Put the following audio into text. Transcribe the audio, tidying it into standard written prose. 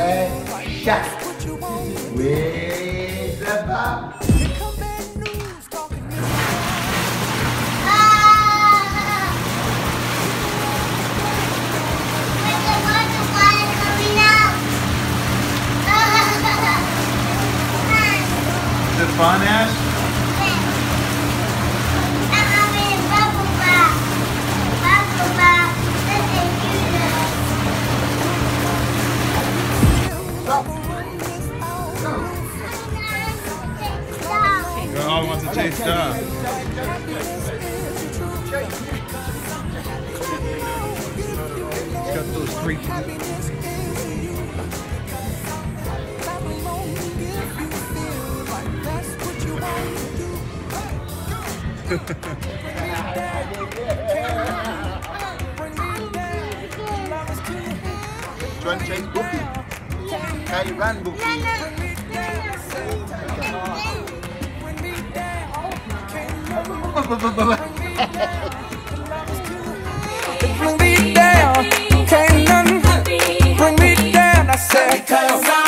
Shot with the bomb. Is it fun, Ash? Oh, he wants to chase stuff. He's got those three. Trying to chase Bookie. How you run, Bookie? Bring me down, can't nothing bring me down. I said,